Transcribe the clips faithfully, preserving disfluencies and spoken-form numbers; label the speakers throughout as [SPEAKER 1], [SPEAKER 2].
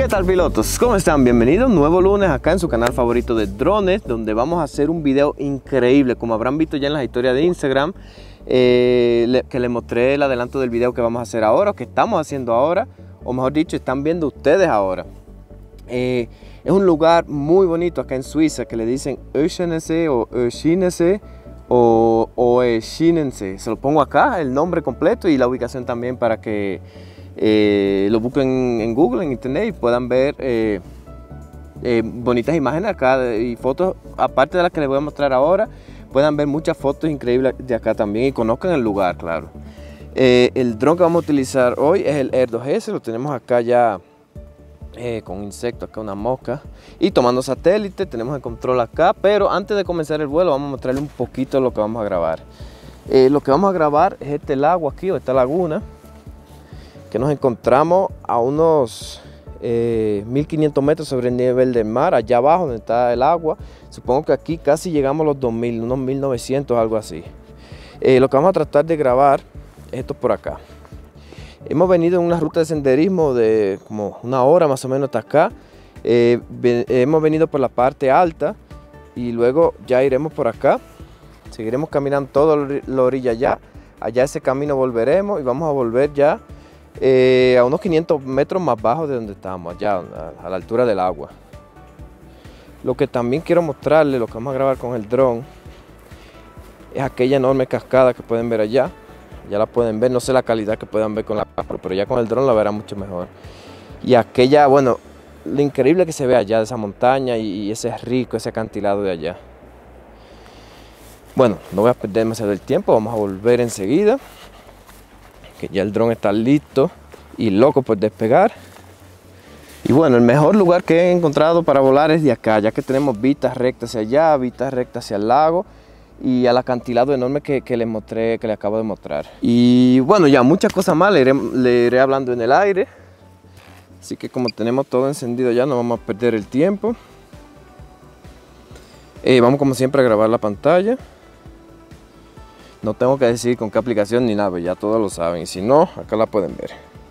[SPEAKER 1] ¿Qué tal, pilotos? ¿Cómo están? Bienvenidos un nuevo lunes acá en su canal favorito de drones, donde vamos a hacer un video increíble. Como habrán visto ya en las historias de Instagram, eh, le, que les mostré el adelanto del video que vamos a hacer ahora, o que estamos haciendo ahora, o mejor dicho, están viendo ustedes ahora. Eh, es un lugar muy bonito acá en Suiza que le dicen Oeschinensee o Oeschinensee o Oeschinensee. Se lo pongo acá, el nombre completo y la ubicación también para que Eh, lo busquen en Google, en internet, y puedan ver eh, eh, bonitas imágenes acá y fotos, aparte de las que les voy a mostrar ahora. Puedan ver muchas fotos increíbles de acá también y conozcan el lugar, claro. Eh, el dron que vamos a utilizar hoy es el Air dos S, lo tenemos acá ya eh, con insectos, acá una mosca, y tomando satélite. Tenemos el control acá, pero antes de comenzar el vuelo vamos a mostrarles un poquito lo que vamos a grabar. Eh, lo que vamos a grabar es este lago aquí, o esta laguna, que nos encontramos a unos eh, mil quinientos metros sobre el nivel del mar, allá abajo donde está el agua. Supongo que aquí casi llegamos a los dos mil, unos mil novecientos, algo así. Eh, lo que vamos a tratar de grabar es esto por acá. Hemos venido en una ruta de senderismo de como una hora más o menos hasta acá. Eh, hemos venido por la parte alta y luego ya iremos por acá. Seguiremos caminando toda la orilla allá. Allá ese camino volveremos y vamos a volver ya Eh, a unos quinientos metros más bajo de donde estamos, allá a, a la altura del agua. Lo que también quiero mostrarles, lo que vamos a grabar con el dron, es aquella enorme cascada que pueden ver allá. Ya la pueden ver, no sé la calidad que puedan ver con la cámara, pero ya con el dron la verán mucho mejor. Y aquella, bueno, lo increíble que se ve allá de esa montaña y, y ese rico, ese acantilado de allá. Bueno, no voy a perder demasiado el tiempo, vamos a volver enseguida, que ya el dron está listo y loco por despegar. Y bueno, el mejor lugar que he encontrado para volar es de acá, ya que tenemos vistas rectas hacia allá, vistas rectas hacia el lago y al acantilado enorme que, que les mostré, que les acabo de mostrar. Y bueno, ya muchas cosas más le iré, le iré hablando en el aire. Así que como tenemos todo encendido ya, no vamos a perder el tiempo. Eh, vamos como siempre a grabar la pantalla. No tengo que decir con qué aplicación ni nada, ya todos lo saben. Y si no, acá la pueden ver.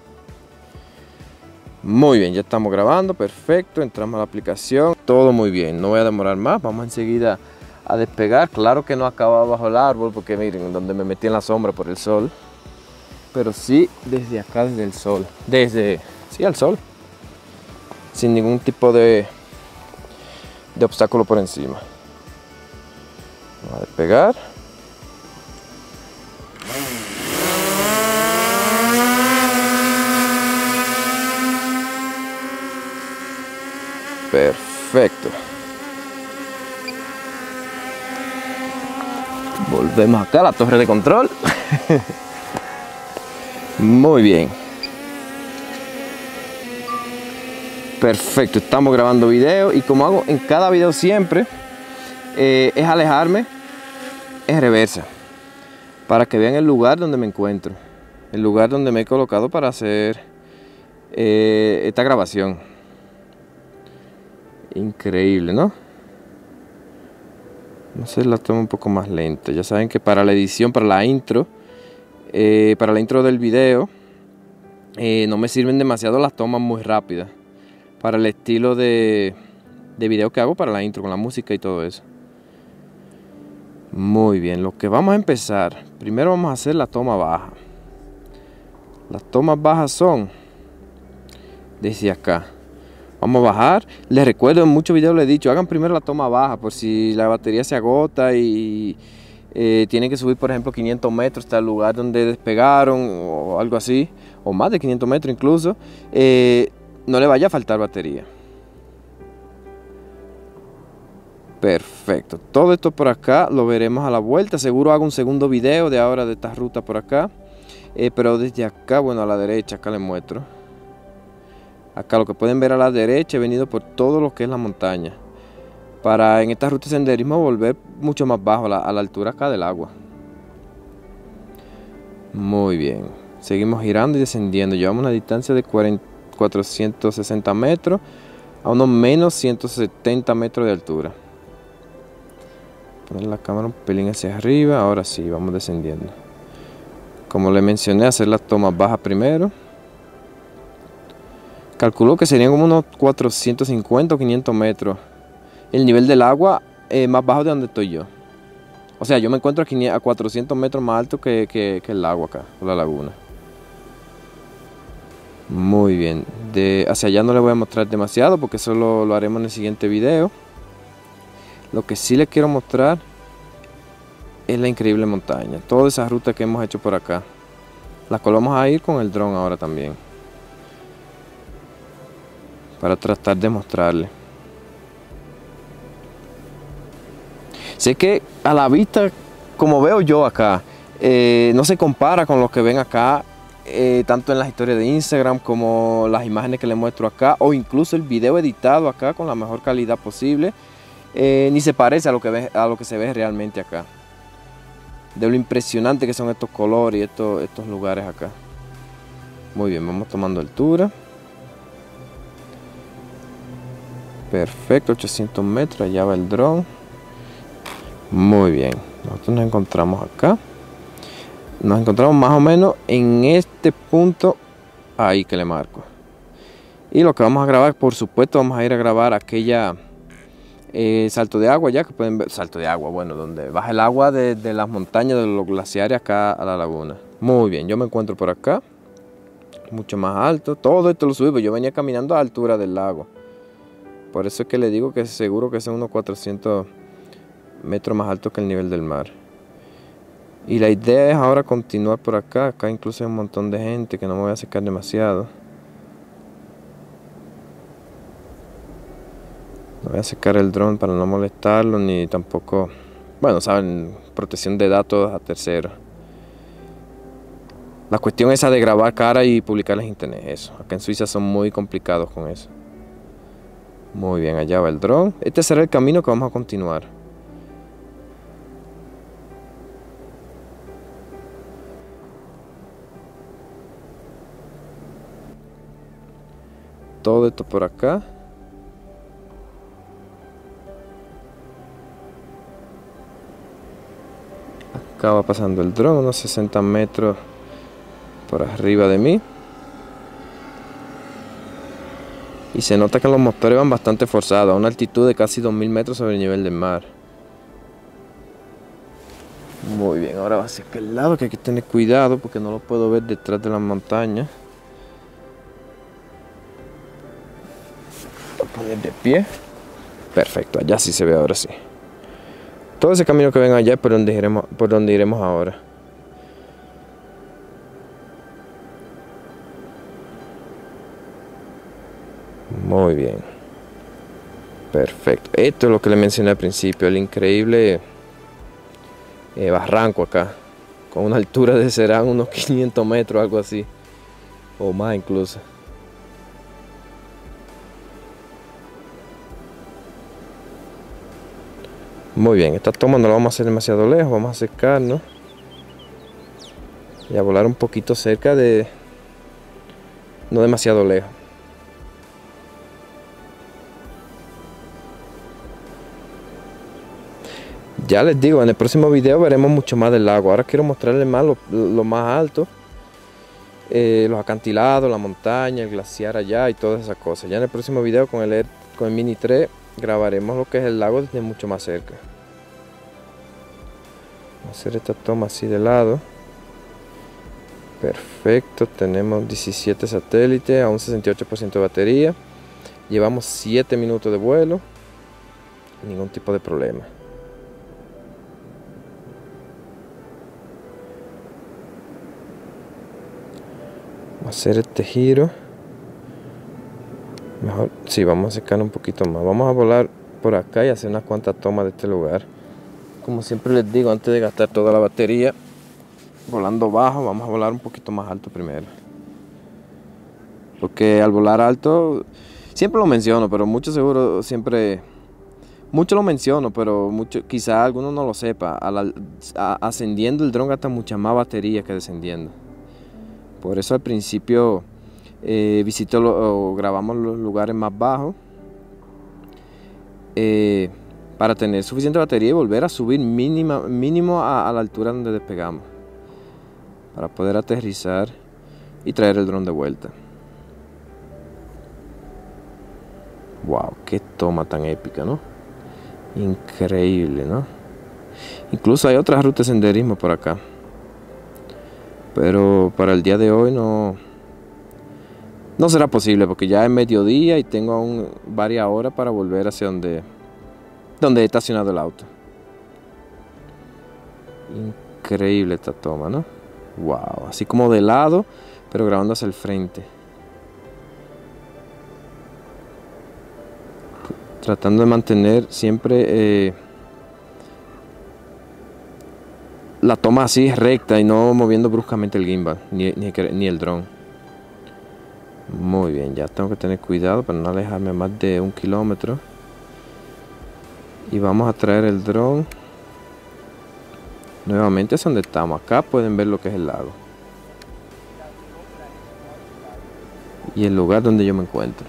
[SPEAKER 1] Muy bien, ya estamos grabando, perfecto. Entramos a la aplicación, todo muy bien. No voy a demorar más, vamos enseguida a despegar. Claro que no acaba bajo el árbol, porque miren, donde me metí en la sombra por el sol. Pero sí desde acá, desde el sol. Desde, sí, al sol. Sin ningún tipo de, de obstáculo por encima. Vamos a despegar. Perfecto. Volvemos acá a la torre de control. Muy bien. Perfecto, estamos grabando video y como hago en cada video siempre, eh, es alejarme en reversa para que vean el lugar donde me encuentro, el lugar donde me he colocado para hacer eh, esta grabación. Increíble, ¿no? No sé, la tomo un poco más lenta. Ya saben que para la edición, para la intro, eh, para la intro del video, eh, no me sirven demasiado las tomas muy rápidas. Para el estilo de, de video que hago para la intro, con la música y todo eso. Muy bien, lo que vamos a empezar, primero vamos a hacer la toma baja. Las tomas bajas son desde acá. Vamos a bajar. Les recuerdo, en muchos videos les he dicho, hagan primero la toma baja por si la batería se agota y eh, tienen que subir, por ejemplo, quinientos metros hasta el lugar donde despegaron o algo así, o más de quinientos metros incluso. Eh, no le vaya a faltar batería. Perfecto. Todo esto por acá lo veremos a la vuelta. Seguro hago un segundo video de ahora de esta ruta por acá. Eh, pero desde acá, bueno, a la derecha, acá les muestro. Acá lo que pueden ver a la derecha, he venido por todo lo que es la montaña. Para en esta ruta de senderismo volver mucho más bajo, a la, a la altura acá del agua. Muy bien. Seguimos girando y descendiendo. Llevamos una distancia de cuatrocientos sesenta metros a unos menos ciento setenta metros de altura. Poner la cámara un pelín hacia arriba. Ahora sí, vamos descendiendo. Como le mencioné, hacer las tomas bajas primero. Calculo que serían como unos cuatrocientos cincuenta o quinientos metros. El nivel del agua eh, más bajo de donde estoy yo. O sea, yo me encuentro a cuatrocientos metros más alto que, que, que el agua acá, la laguna. Muy bien. De hacia allá no les voy a mostrar demasiado porque eso lo, lo haremos en el siguiente video. Lo que sí les quiero mostrar es la increíble montaña. Toda esa ruta que hemos hecho por acá. La cual vamos a ir con el dron ahora también. Para tratar de mostrarles. Sé que a la vista, como veo yo acá, eh, no se compara con lo que ven acá, eh, tanto en las historias de Instagram como las imágenes que les muestro acá, o incluso el video editado acá con la mejor calidad posible, eh, ni se parece a lo, que ve, a lo que se ve realmente acá. De lo impresionante que son estos colores y estos, estos lugares acá. Muy bien, vamos tomando altura. Perfecto, ochocientos metros, allá va el dron. Muy bien, nosotros nos encontramos acá. Nos encontramos más o menos en este punto ahí que le marco. Y lo que vamos a grabar, por supuesto, vamos a ir a grabar aquella eh, salto de agua, ya que pueden ver, salto de agua, bueno, donde baja el agua de, de las montañas, de los glaciares acá a la laguna. Muy bien, yo me encuentro por acá, mucho más alto. Todo esto lo subí, yo venía caminando a altura del lago. Por eso es que le digo que seguro que son unos cuatrocientos metros más alto que el nivel del mar. Y la idea es ahora continuar por acá. Acá incluso hay un montón de gente que no me voy a acercar demasiado. No voy a acercar el dron para no molestarlo ni tampoco, bueno, saben, protección de datos a terceros. La cuestión esa de grabar cara y publicarlas en internet, eso. Acá en Suiza son muy complicados con eso. Muy bien, allá va el dron. Este será el camino que vamos a continuar. Todo esto por acá. Acá va pasando el dron, unos sesenta metros por arriba de mí. Y se nota que los motores van bastante forzados, a una altitud de casi dos mil metros sobre el nivel del mar. Muy bien, ahora va hacia aquel lado, que hay que tener cuidado porque no lo puedo ver detrás de las montañas. Voy a poner de pie. Perfecto, allá sí se ve ahora sí. Todo ese camino que ven allá es por donde iremos, por donde iremos ahora. Muy bien. Perfecto. Esto es lo que le mencioné al principio, el increíble eh, barranco acá. Con una altura de serán unos quinientos metros, algo así. O más incluso. Muy bien, esta toma no la vamos a hacer demasiado lejos, vamos a acercarnos y a volar un poquito cerca de, no demasiado lejos. Ya les digo, en el próximo video veremos mucho más del lago. Ahora quiero mostrarles más lo, lo más alto, eh, los acantilados, la montaña, el glaciar allá y todas esas cosas. Ya en el próximo video con el, con el Mini tres grabaremos lo que es el lago desde mucho más cerca. Vamos a hacer esta toma así de lado. Perfecto, tenemos diecisiete satélites a un sesenta y ocho por ciento de batería. Llevamos siete minutos de vuelo. Ningún tipo de problema. Vamos a hacer este giro. Mejor, sí, vamos a acercar un poquito más. Vamos a volar por acá y hacer unas cuantas tomas de este lugar. Como siempre les digo, antes de gastar toda la batería, volando bajo, vamos a volar un poquito más alto primero. Porque al volar alto, siempre lo menciono, pero mucho seguro, siempre, mucho lo menciono, pero mucho, quizá alguno no lo sepa. Al, a, ascendiendo el dron gasta mucha más batería que descendiendo. Por eso al principio eh, visito lo, o grabamos los lugares más bajos eh, para tener suficiente batería y volver a subir mínima, mínimo a, a la altura donde despegamos para poder aterrizar y traer el dron de vuelta. Wow, qué toma tan épica, ¿no? Increíble, ¿no? Incluso hay otras rutas de senderismo por acá. Pero para el día de hoy no, no será posible porque ya es mediodía y tengo aún varias horas para volver hacia donde, donde he estacionado el auto. Increíble esta toma, ¿no? Wow, así como de lado, pero grabando hacia el frente. Tratando de mantener siempre eh, la toma así recta y no moviendo bruscamente el gimbal, ni, ni, ni el dron. Muy bien, ya tengo que tener cuidado para no alejarme más de un kilómetro. Y vamos a traer el dron nuevamente hacia donde estamos. Acá pueden ver lo que es el lago y el lugar donde yo me encuentro.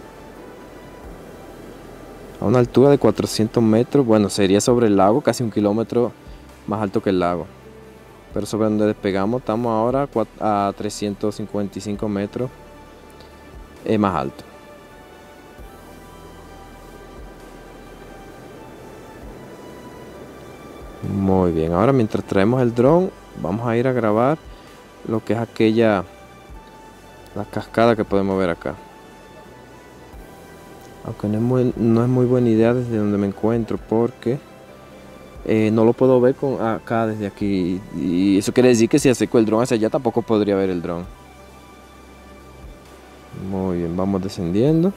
[SPEAKER 1] A una altura de cuatrocientos metros, bueno, sería sobre el lago, casi un kilómetro más alto que el lago. Pero sobre donde despegamos estamos ahora a trescientos cincuenta y cinco metros eh, más alto. Muy bien, ahora mientras traemos el dron, vamos a ir a grabar lo que es aquella, la cascada que podemos ver acá. Aunque no es muy, no es muy buena idea desde donde me encuentro porque eh, no lo puedo ver con acá desde aquí. Y eso quiere decir que si acerco el dron hacia allá tampoco podría ver el dron. Muy bien, vamos descendiendo.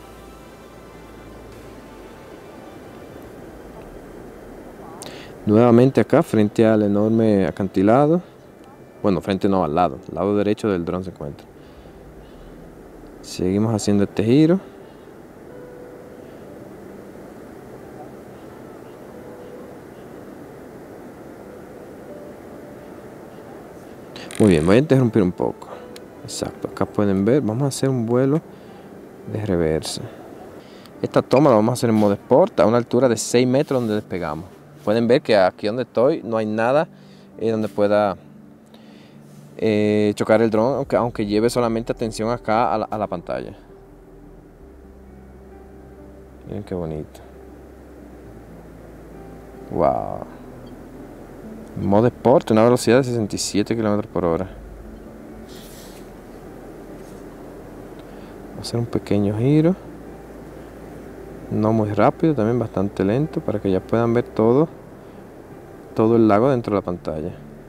[SPEAKER 1] Nuevamente acá frente al enorme acantilado. Bueno, frente no, al lado. Al lado derecho del dron se encuentra. Seguimos haciendo este giro. Muy bien, voy a interrumpir un poco. Exacto, acá pueden ver, vamos a hacer un vuelo de reversa. Esta toma la vamos a hacer en modo Sport a una altura de seis metros donde despegamos. Pueden ver que aquí donde estoy no hay nada eh, donde pueda eh, chocar el dron, aunque, aunque lleve solamente atención acá a la, a la pantalla. Miren qué bonito. Wow. Modo Sport, una velocidad de sesenta y siete kilómetros por hora. Vamos a hacer un pequeño giro. No muy rápido, también bastante lento para que ya puedan ver todo, todo el lago dentro de la pantalla.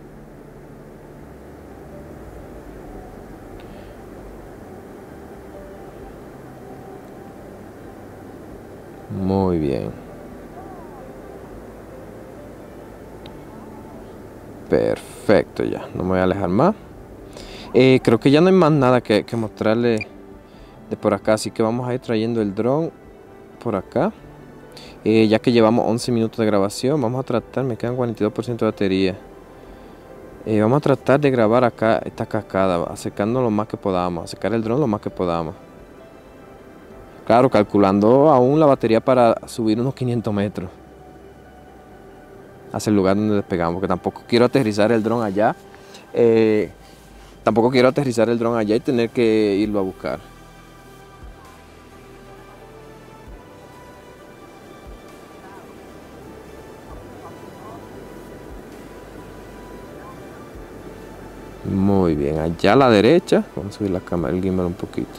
[SPEAKER 1] Muy bien. Perfecto, ya, no me voy a alejar más. Eh, creo que ya no hay más nada que, que mostrarle de por acá, así que vamos a ir trayendo el dron por acá. Eh, ya que llevamos once minutos de grabación, vamos a tratar, me quedan cuarenta y dos por ciento de batería. Eh, vamos a tratar de grabar acá esta cascada, acercando lo más que podamos, acercar el dron lo más que podamos. Claro, calculando aún la batería para subir unos quinientos metros hacia el lugar donde despegamos, porque tampoco quiero aterrizar el dron allá. Eh, tampoco quiero aterrizar el dron allá y tener que irlo a buscar. Muy bien, allá a la derecha, vamos a subir la cámara, el gimbal un poquito.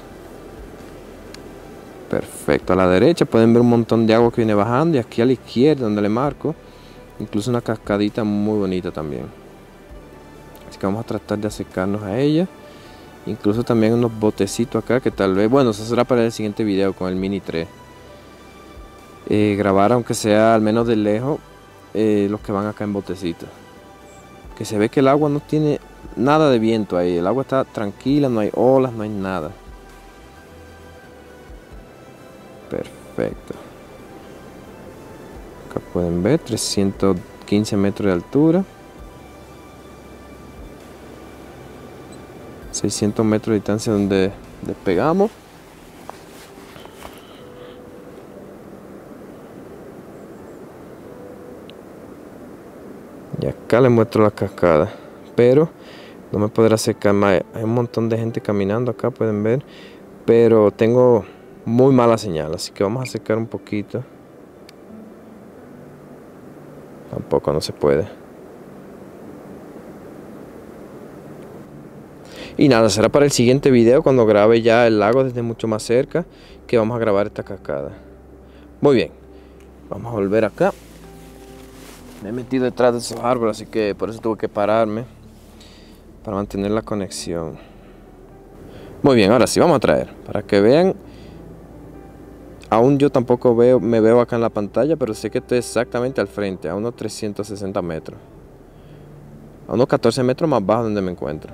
[SPEAKER 1] Perfecto, a la derecha pueden ver un montón de agua que viene bajando y aquí a la izquierda donde le marco, incluso una cascadita muy bonita también. Así que vamos a tratar de acercarnos a ella. Incluso también unos botecitos acá que tal vez, bueno, eso será para el siguiente video con el Mini tres. Eh, grabar aunque sea al menos de lejos eh, los que van acá en botecitos. Que se ve que el agua no tiene nada de viento ahí, el agua está tranquila, no hay olas, no hay nada. Perfecto. Acá pueden ver trescientos quince metros de altura, seiscientos metros de distancia donde despegamos. Y acá les muestro la cascada, pero no me podré acercar más. Hay un montón de gente caminando acá, pueden ver, pero tengo muy mala señal, así que vamos a acercar un poquito. Tampoco no se puede. Y nada, será para el siguiente video cuando grabe ya el lago desde mucho más cerca, que vamos a grabar esta cascada. Muy bien, vamos a volver acá. Me he metido detrás de esos árboles, así que por eso tuve que pararme para mantener la conexión. Muy bien, ahora sí vamos a traer para que vean. Aún yo tampoco veo, me veo acá en la pantalla, pero sé que estoy exactamente al frente, a unos trescientos sesenta metros, a unos catorce metros más bajo donde me encuentro.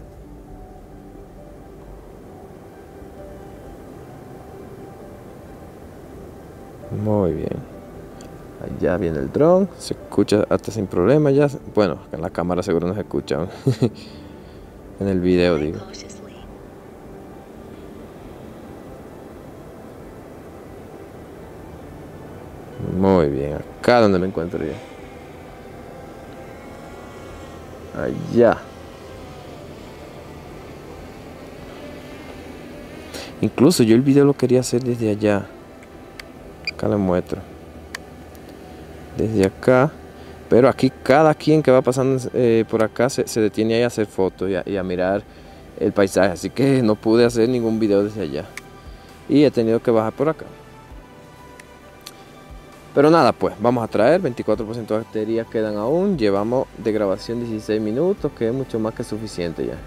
[SPEAKER 1] Muy bien. Allá viene el dron, se escucha hasta sin problema ya. Bueno, en la cámara seguro no se escucha. En el video digo. Muy bien, acá donde me encuentro ya. Allá. Incluso yo el video lo quería hacer desde allá. Acá les muestro. Desde acá. Pero aquí cada quien que va pasando eh, por acá se, se detiene ahí a hacer fotos y a, y a mirar el paisaje. Así que no pude hacer ningún video desde allá. Y he tenido que bajar por acá. Pero nada, pues vamos a traer. veinticuatro por ciento de baterías quedan aún. Llevamos de grabación dieciséis minutos, que es mucho más que suficiente ya.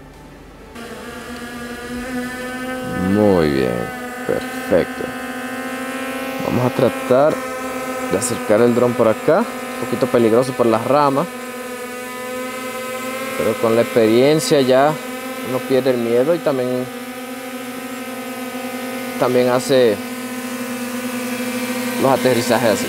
[SPEAKER 1] Muy bien, perfecto. Vamos a tratar de acercar el dron por acá. Un poquito peligroso por las ramas, pero con la experiencia ya uno pierde el miedo y también también hace los aterrizajes así.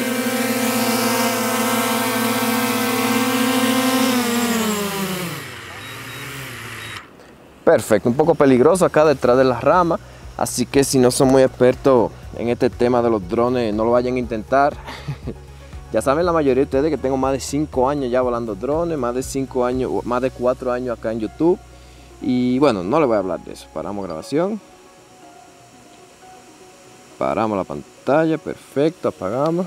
[SPEAKER 1] Perfecto, un poco peligroso acá detrás de las ramas, así que si no son muy expertos en este tema de los drones, no lo vayan a intentar. Ya saben la mayoría de ustedes que tengo más de cinco años ya volando drones, más de cinco años, más de cuatro años acá en YouTube. Y bueno, no les voy a hablar de eso. Paramos grabación. Paramos la pantalla, perfecto, apagamos.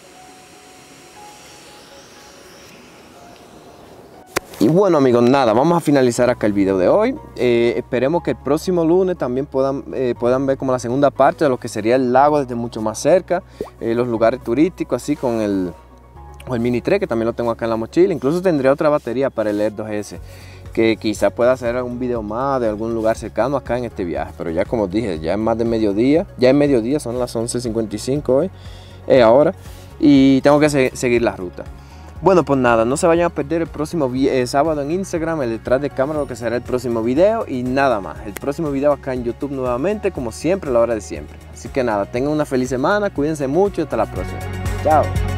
[SPEAKER 1] Y bueno amigos, nada, vamos a finalizar acá el video de hoy. Eh, esperemos que el próximo lunes también puedan, eh, puedan ver como la segunda parte de lo que sería el lago desde mucho más cerca. Eh, los lugares turísticos, así con el, con el Mini tres, que también lo tengo acá en la mochila. Incluso tendré otra batería para el Air dos ese, que quizá pueda hacer algún video más de algún lugar cercano acá en este viaje. Pero ya como dije, ya es más de mediodía, ya es mediodía, son las once cincuenta y cinco hoy, eh, ahora. Y tengo que se seguir la ruta. Bueno, pues nada, no se vayan a perder el próximo eh, sábado en Instagram, el detrás de cámara, lo que será el próximo video. Y nada más, el próximo video acá en YouTube nuevamente, como siempre, a la hora de siempre. Así que nada, tengan una feliz semana, cuídense mucho y hasta la próxima. Chao.